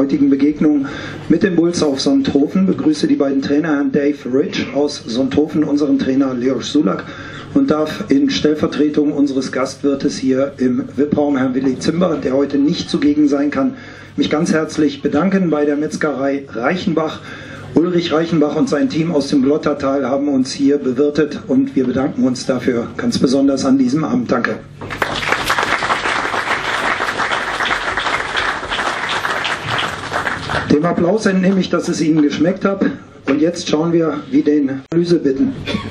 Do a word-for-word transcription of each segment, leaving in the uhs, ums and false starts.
heutigen Begegnung mit den Bulls auf Sonthofen. Begrüße die beiden Trainer, Herrn Dave Rich aus Sonthofen, unseren Trainer Leos Sulak, und darf in Stellvertretung unseres Gastwirtes hier im V I P-Raum, Herrn Willi Zimber, der heute nicht zugegen sein kann, mich ganz herzlich bedanken bei der Metzgerei Reichenbach. Ulrich Reichenbach und sein Team aus dem Glottertal haben uns hier bewirtet und wir bedanken uns dafür ganz besonders an diesem Abend. Danke. Dem Applaus entnehme ich, dass es Ihnen geschmeckt hat. Und jetzt schauen wir, wie den Analyse bitten.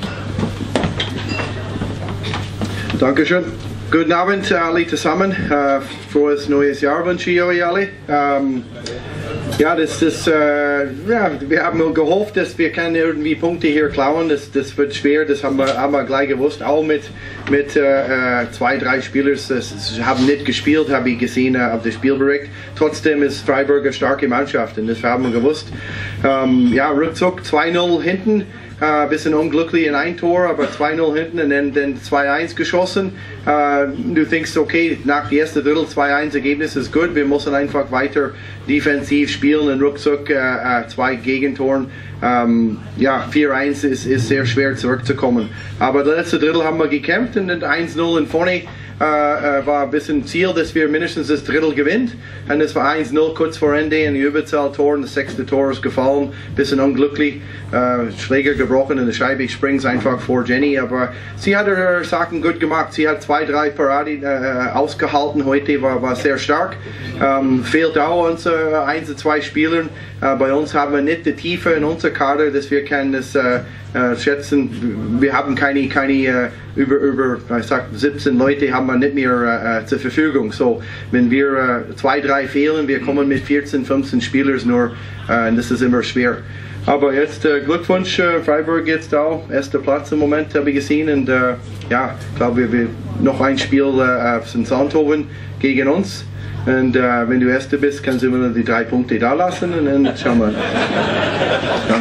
Dankeschön. Guten Abend alle zusammen. Uh, frohes neues Jahr wünsche ich euch alle. Um, ja, das, das, uh, ja, wir haben gehofft, dass wir können irgendwie Punkte hier klauen. Das, das wird schwer, das haben wir, haben wir gleich gewusst. Auch mit, mit uh, zwei, drei Spielern, das haben nicht gespielt, habe ich gesehen uh, auf dem Spielbericht. Trotzdem ist Freiburg eine starke Mannschaft und das haben wir gewusst. Um, ja, rückzuck zwei null hinten. Ein uh, bisschen unglücklich in ein Tor, aber zwei null hinten und dann, dann zwei eins geschossen. Uh, du denkst, okay, nach dem ersten Drittel zwei eins Ergebnis ist gut, wir müssen einfach weiter defensiv spielen und ruckzuck uh, uh, zwei Gegentoren. Um, ja, vier eins ist, ist sehr schwer zurückzukommen. Aber das letzte Drittel haben wir gekämpft und dann eins null in vorne. Uh, uh, war ein bisschen Ziel, dass wir mindestens das Drittel gewinnen. Und es war eins null kurz vor Ende in die Überzahl-Tor. Das sechste Tor ist gefallen. Ein bisschen unglücklich. Uh, Schläger gebrochen in der Scheibe. Springt einfach vor Jenny. Aber sie hat ihre Sachen gut gemacht. Sie hat zwei, drei Parade uh, ausgehalten heute. War, war sehr stark. Um, fehlt auch unsere ein, zwei Spielern. Uh, bei uns haben wir nicht die Tiefe in unser Kader, dass wir können das uh, uh, schätzen. Wir haben keine, keine uh, über, über ich sag, siebzehn Leute haben wir nicht mehr uh, zur Verfügung. So, wenn wir uh, zwei, drei fehlen, wir kommen mit vierzehn, fünfzehn Spielern nur uh, und das ist immer schwer. Aber jetzt uh, Glückwunsch, uh, Freiburg jetzt auch, erster Platz im Moment habe ich gesehen und uh, ja, ich glaube, wir noch ein Spiel uh, auf Sonthofen gegen uns. Und uh, wenn du Erster bist, kannst du immer die drei Punkte da lassen und dann schauen wir. Ja.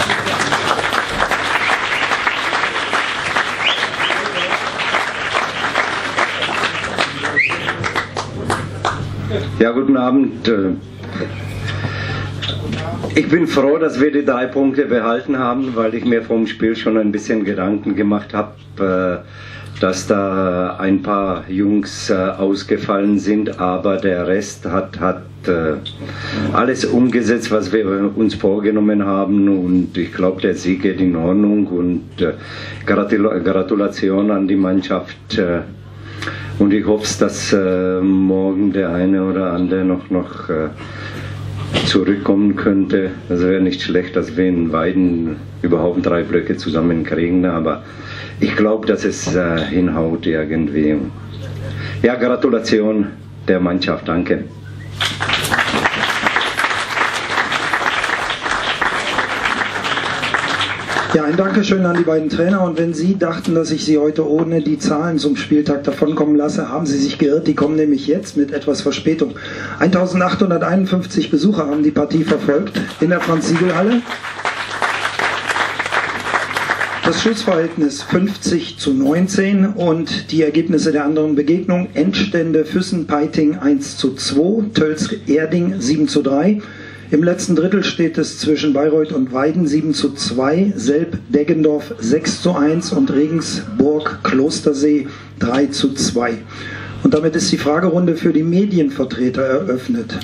Ja, guten Abend. Ich bin froh, dass wir die drei Punkte behalten haben, weil ich mir vom Spiel schon ein bisschen Gedanken gemacht habe, dass da ein paar Jungs ausgefallen sind, aber der Rest hat, hat alles umgesetzt, was wir uns vorgenommen haben, und ich glaube, der Sieg geht in Ordnung und Gratulation an die Mannschaft. Und ich hoffe, dass äh, morgen der eine oder andere noch, noch äh, zurückkommen könnte. Das wäre nicht schlecht, dass wir in Weiden überhaupt drei Blöcke zusammenkriegen, aber ich glaube, dass es äh, hinhaut irgendwie. Ja, Gratulation der Mannschaft, danke. Ja, ein Dankeschön an die beiden Trainer, und wenn Sie dachten, dass ich Sie heute ohne die Zahlen zum Spieltag davonkommen lasse, haben Sie sich geirrt. Die kommen nämlich jetzt mit etwas Verspätung. eintausendachthunderteinundfünfzig Besucher haben die Partie verfolgt in der Franz-Siegel-Halle. Das Schussverhältnis fünfzig zu neunzehn und die Ergebnisse der anderen Begegnung: Endstände Füssen-Peiting eins zu zwei, Tölz-Erding sieben zu drei. Im letzten Drittel steht es zwischen Bayreuth und Weiden sieben zu zwei, Selb-Deggendorf sechs zu eins und Regensburg-Klostersee drei zu zwei. Und damit ist die Fragerunde für die Medienvertreter eröffnet.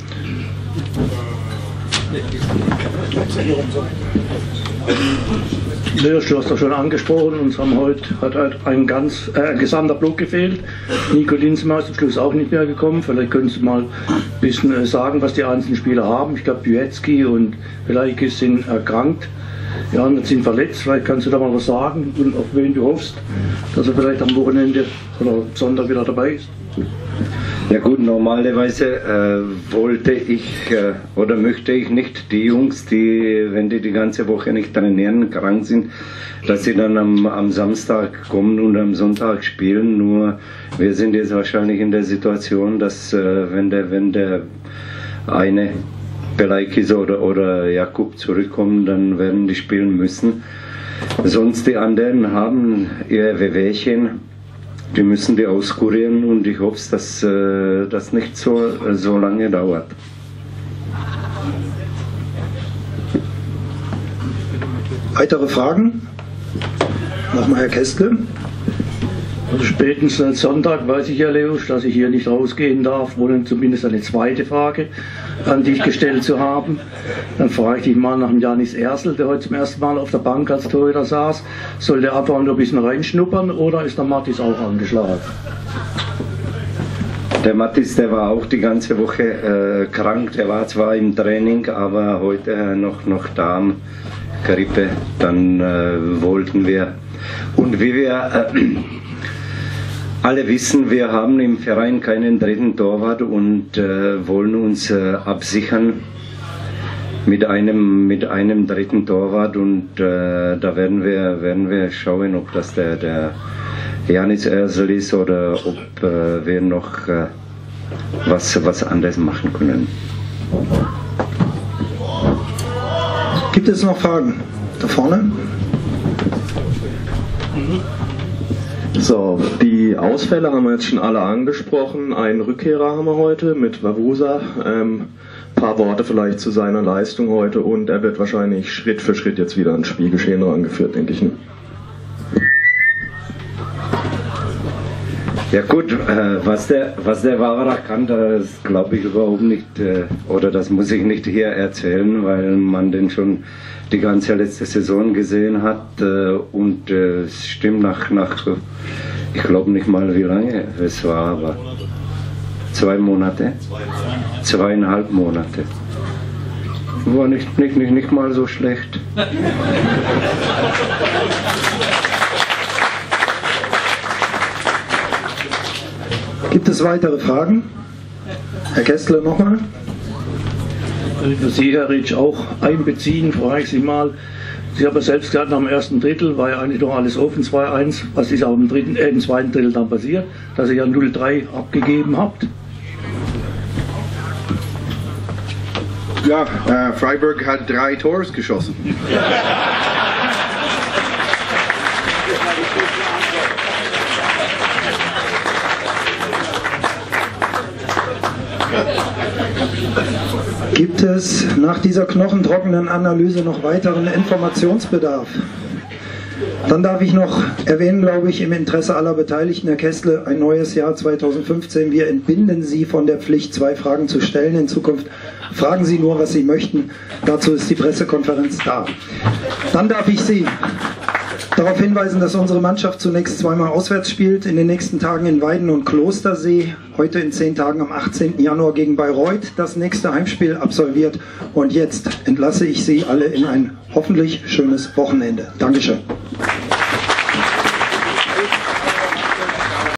Leos, du hast das schon angesprochen, uns haben heute, hat halt ein, ganz, äh, ein gesamter Block gefehlt. Nico Linzmann ist zum Schluss auch nicht mehr gekommen. Vielleicht könntest du mal ein bisschen äh, sagen, was die einzelnen Spieler haben. Ich glaube, Bietzki und Pelaikis sind erkrankt. Die anderen sind verletzt. Vielleicht kannst du da mal was sagen und auf wen du hoffst, dass er vielleicht am Wochenende oder Sonntag wieder dabei ist. Ja gut, normalerweise äh, wollte ich äh, oder möchte ich nicht die Jungs, die, wenn die die ganze Woche nicht trainieren, krank sind, dass sie dann am, am Samstag kommen und am Sonntag spielen. Nur wir sind jetzt wahrscheinlich in der Situation, dass äh, wenn der wenn der eine Pelaikis oder, oder Jakub zurückkommen, dann werden die spielen müssen. Sonst die anderen haben ihr Wehwehchen. Die müssen die auskurieren und ich hoffe, dass äh, das nicht so, so lange dauert. Weitere Fragen? Nochmal Herr Kestle. Also spätestens seit Sonntag weiß ich ja, Leos, dass ich hier nicht rausgehen darf, ohne zumindest eine zweite Frage an dich gestellt zu haben. Dann frage ich dich mal nach dem Janis Ersel, der heute zum ersten Mal auf der Bank als Torhüter saß. Soll der einfach nur ein bisschen reinschnuppern oder ist der Mathis auch angeschlagen? Der Mathis, der war auch die ganze Woche äh, krank. Der war zwar im Training, aber heute äh, noch, noch Darmgrippe. Dann äh, wollten wir. Und wie wir äh, alle wissen, wir haben im Verein keinen dritten Torwart und äh, wollen uns äh, absichern mit einem, mit einem dritten Torwart. Und äh, da werden wir, werden wir schauen, ob das der, der Janis Ersel ist oder ob äh, wir noch äh, was, was anderes machen können. Gibt es noch Fragen? Da vorne? So, die Ausfälle haben wir jetzt schon alle angesprochen. Einen Rückkehrer haben wir heute mit Wawusa. Ähm, paar Worte vielleicht zu seiner Leistung heute und er wird wahrscheinlich Schritt für Schritt jetzt wieder ins Spielgeschehen rangeführt, denke ich. Ne? Ja gut, äh, was der, was der Wawerach kann, das glaube ich überhaupt nicht, äh, oder das muss ich nicht hier erzählen, weil man den schon die ganze letzte Saison gesehen hat äh, und äh, es stimmt nach, nach ich glaube nicht mal wie lange es war, aber zwei Monate, zweieinhalb Monate. War nicht, nicht, nicht, nicht mal so schlecht. Gibt es weitere Fragen? Herr Kessler nochmal. Sie, Herr Ritsch, auch einbeziehen, frage ich Sie mal. Sie haben ja selbst gesagt, nach dem ersten Drittel war ja eigentlich noch alles offen, zwei eins. Was ist auch im, dritten, äh, im zweiten Drittel dann passiert? Dass ihr ja null drei abgegeben habt? Ja, äh, Freiburg hat drei Tore geschossen. Gibt es nach dieser knochentrockenen Analyse noch weiteren Informationsbedarf? Dann darf ich noch erwähnen, glaube ich, im Interesse aller Beteiligten, Herr Kessler, ein neues Jahr zweitausendfünfzehn. Wir entbinden Sie von der Pflicht, zwei Fragen zu stellen. In Zukunft fragen Sie nur, was Sie möchten. Dazu ist die Pressekonferenz da. Dann darf ich Sie darauf hinweisen, dass unsere Mannschaft zunächst zweimal auswärts spielt, in den nächsten Tagen in Weiden und Klostersee, heute in zehn Tagen am achtzehnten Januar gegen Bayreuth das nächste Heimspiel absolviert. Und jetzt entlasse ich Sie alle in ein hoffentlich schönes Wochenende. Dankeschön.